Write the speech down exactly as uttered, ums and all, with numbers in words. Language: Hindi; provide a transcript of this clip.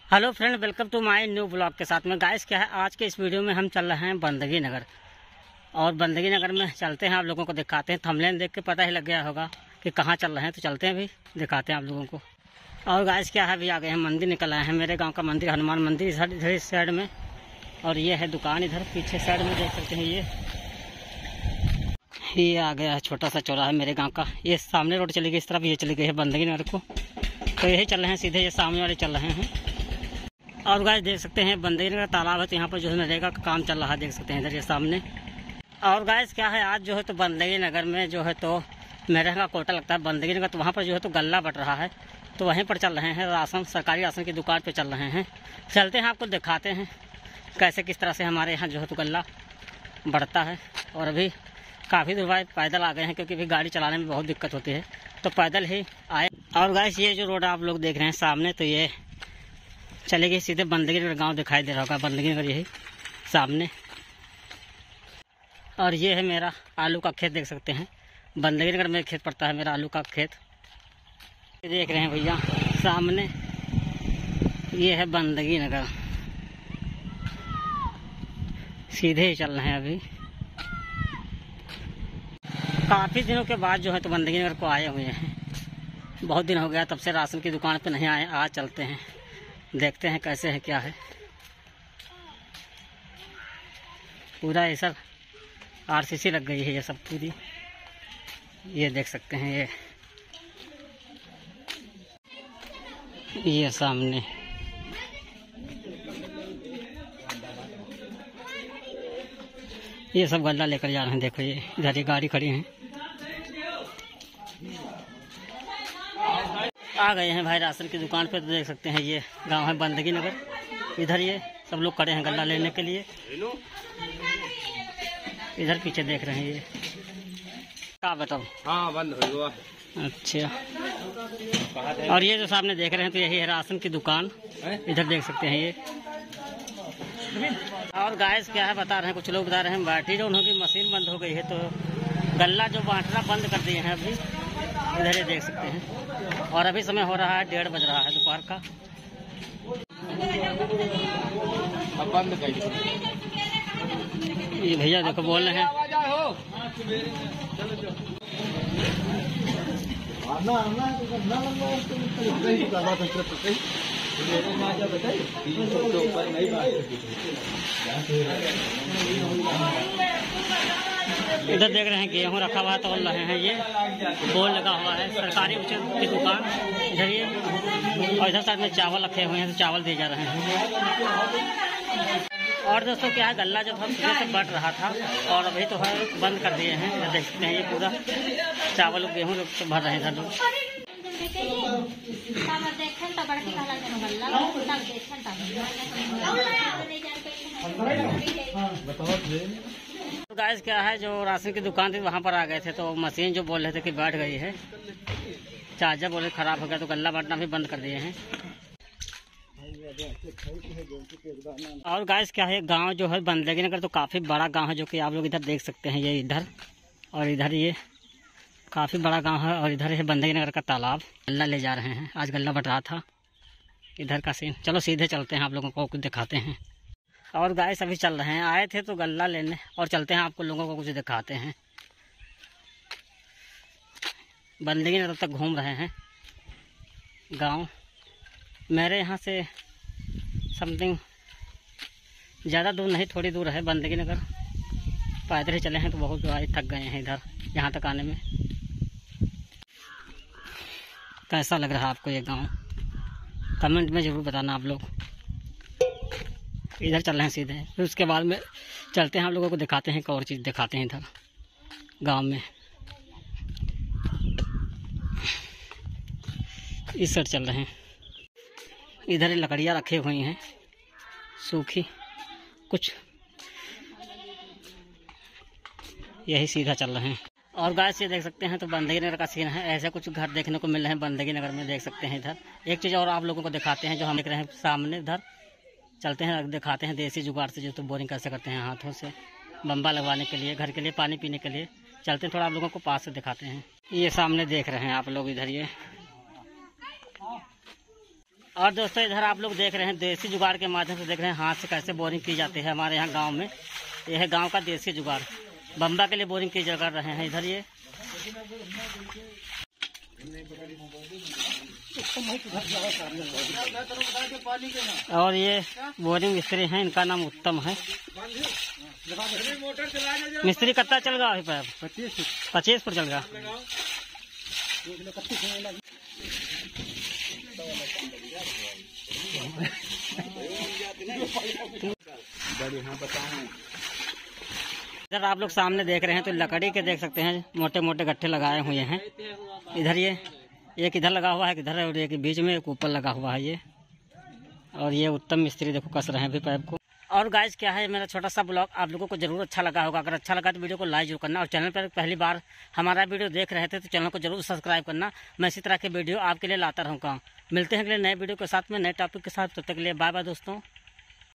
Hello friend, welcome to my new blog के साथ में। गाइस क्या है, आज के इस वीडियो में हम चल रहे हैं बंदगी नगर। और बंदगी नगर में चलते हैं, आप लोगों को दिखाते हैं। थंबनेल देख के पता ही लग गया होगा कि कहाँ चल रहे हैं, तो चलते हैं भी दिखाते हैं आप लोगों को। और गाइस क्या है, अभी आ गए हैं, मंदिर निकल आए हैं। मेरे गाँव का मंदिर हनुमान मंदिर इधर इधर इस साइड में, और ये है दुकान इधर पीछे साइड में, देख सकते हैं। ये ये आ गया है छोटा सा चौराहा मेरे गाँव का। ये सामने रोड चली गई इस तरफ, ये चली गई है बंदगी नगर को। तो यही चल रहे हैं सीधे, ये सामने वाले चल रहे हैं। और गाइस देख सकते हैं बंदगी नगर तालाब है, तो यहाँ पर जो है नरेगा का काम चल रहा है, देख सकते हैं इधर ये सामने। और गाइस क्या है, आज जो है तो बंदगी नगर में जो है तो मेरे का कोटा लगता है बंदगी नगर, तो वहाँ पर जो है तो गल्ला बट रहा है, तो वहीं पर चल रहे हैं। राशन, सरकारी राशन की दुकान पर चल रहे हैं। चलते हैं, आपको दिखाते हैं कैसे किस तरह से हमारे यहाँ जो है तो गल्ला बढ़ता है। और अभी काफ़ी दूर बाद पैदल आ गए हैं, क्योंकि अभी गाड़ी चलाने में बहुत दिक्कत होती है, तो पैदल ही आए। और गाइस ये जो रोड आप लोग देख रहे हैं सामने, तो ये चले गए सीधे बंदगी नगर गाँव दिखाई दे रहा होगा, बंदगी नगर यही सामने। और ये है मेरा आलू का खेत, देख सकते हैं। बंदगी नगर में खेत पड़ता है मेरा आलू का खेत, देख रहे हैं भैया सामने। ये है बंदगी नगर, सीधे ही चल रहे हैं। अभी काफ़ी दिनों के बाद जो है तो बंदगी नगर को आए हुए हैं। बहुत दिन हो गया तब से राशन की दुकान पे नहीं आए। आज चलते हैं, देखते हैं कैसे है क्या है। पूरा ये सब आरसीसी लग गई है, ये सब पूरी, ये देख सकते हैं। ये ये सामने ये सब गल्ला लेकर जा रहे हैं। देखो ये इधर ये गाड़ी खड़ी है। आ गए हैं भाई राशन की दुकान पे, तो देख सकते हैं ये गांव है बंदगी नगर। इधर ये सब लोग खड़े हैं गल्ला लेने के लिए। इधर पीछे देख रहे हैं ये क्या बताओ। हाँ बंद हो गया। अच्छा, और ये जो सामने देख रहे हैं तो यही है राशन की दुकान, इधर देख सकते हैं ये। और गाइस क्या है बता रहे हैं, कुछ लोग बता रहे हैं बैटरी डाउन होगी, मशीन बंद हो गई है, तो गल्ला जो बांटना बंद कर दिए हैं अभी। इधर ये देख सकते हैं। और अभी समय हो रहा है डेढ़ बज रहा है दोपहर का। अब बंद कर ये भैया देखो बोल रहे हैं। इधर देख रहे हैं गेहूँ रखा हुआ है, तोल रहे हैं। ये बोर्ड लगा हुआ है सरकारी उचित की दुकान, इधर ये। और इधर साइड में चावल रखे हुए हैं, तो चावल दिए जा रहे हैं। और दोस्तों क्या है, गल्ला जब हम सुबह से बढ़ रहा था, और अभी तो है बंद कर दिए हैं। इधर देख सकते हैं ये पूरा चावल गेहूँ तो भर रहे हैं इधर लोग। तो गाइस क्या है, जो राशन की दुकान थी वहाँ पर आ गए थे, तो मशीन जो बोल रहे थे कि बैठ गई है, चार्जर बोले खराब हो गया, तो गल्ला बांटना भी बंद कर दिए हैं। और गाइस क्या है, गांव जो है बंदगी नगर तो काफ़ी बड़ा गांव है, जो कि आप लोग इधर देख सकते हैं। ये इधर और इधर ये काफ़ी बड़ा गांव है। और इधर है बंदगी नगर का तालाब, गल्ला ले जा रहे हैं। आज गल्ला बट रहा था, इधर का सीन। चलो सीधे चलते हैं, आप लोगों को कुछ दिखाते हैं। और गाइस अभी चल रहे हैं, आए थे तो गल्ला लेने, और चलते हैं आपको लोगों को कुछ दिखाते हैं। बंदगी नगर तक घूम रहे हैं गांव। मेरे यहाँ से समथिंग ज़्यादा दूर नहीं, थोड़ी दूर है बंदगी नगर। पैदल ही चले हैं तो बहुत दूर थक गए हैं इधर यहाँ तक आने में। कैसा लग रहा है आपको ये गांव, कमेंट में ज़रूर बताना आप लोग। इधर चल रहे हैं सीधे, फिर उसके बाद में चलते हैं, आप लोगों को दिखाते हैं, एक और चीज़ दिखाते हैं इधर गांव में। इस साइड चल रहे हैं, इधर लकड़ियाँ रखी हुई हैं सूखी कुछ, यही सीधा चल रहे हैं। और गाइस ये देख सकते हैं तो बंदगी नगर का सीन है। ऐसे कुछ घर देखने को मिल रहे हैं बंदगी नगर में, देख सकते हैं। इधर एक चीज़ और आप लोगों को दिखाते हैं, जो हम देख रहे हैं सामने। इधर चलते हैं, दिखाते हैं देसी जुगाड़ से जो तो बोरिंग कैसे करते हैं हाथों से, बम्बा लगवाने के लिए, घर के लिए, पानी पीने के लिए। चलते हैं, थोड़ा आप लोगों को पास से दिखाते हैं। ये सामने देख रहे हैं आप लोग, इधर ये और दोस्तों इधर आप लोग देख रहे हैं देसी जुगाड़ के माध्यम से देख रहे हैं हाथ से कैसे बोरिंग की जाती है हमारे यहाँ गांव में। यह है गांव का देसी जुगाड़, बम्बा के लिए बोरिंग की कर रहे हैं इधर ये। और ये बोरिंग मिस्त्री हैं, इनका नाम उत्तम है। मिस्त्री कितना चल गया है? पच्चीस पच्चीस पर चल गया। इधर आप लोग सामने देख रहे हैं तो लकड़ी के देख सकते हैं मोटे मोटे गट्ठे लगाए हुए हैं। इधर ये एक इधर लगा हुआ है, इधर और एक बीच में एक ऊपर लगा हुआ है ये। और ये उत्तम मिस्त्री देखो कस रहे हैं अभी पाइप को। और गाइस क्या है, मेरा छोटा सा ब्लॉग आप लोगों को जरूर अच्छा लगा होगा। अगर अच्छा लगा तो वीडियो को लाइक जरूर करना, और चैनल पर पहली बार हमारा वीडियो देख रहे थे तो चैनल को जरूर सब्सक्राइब करना। मैं इसी तरह के वीडियो आपके लिए लाता रहूँगा। मिलते हैं अगले नए वीडियो के साथ में, नए टॉपिक के साथ। तब तक के लिए बाय बाय दोस्तों।